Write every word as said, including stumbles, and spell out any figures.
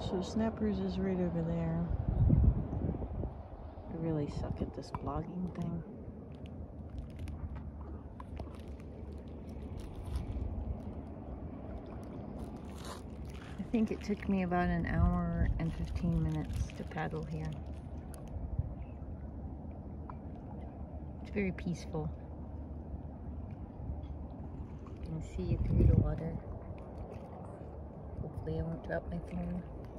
So Snappers is right over there. I really suck at this vlogging thing. I think it took me about an hour and fifteen minutes to paddle here. It's very peaceful. You can see it through the water. Hopefully I won't drop my phone.